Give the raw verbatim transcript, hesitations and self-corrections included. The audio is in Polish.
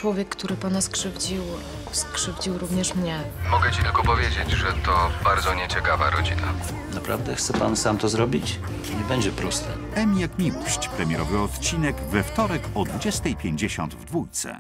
człowiek, który pana skrzywdził, skrzywdził również mnie. Mogę ci tylko powiedzieć, że to bardzo nieciekawa rodzina. Naprawdę chce pan sam to zrobić? Nie będzie proste. M jak miłość. Premierowy odcinek we wtorek o dwudziestej pięćdziesiąt w Dwójce.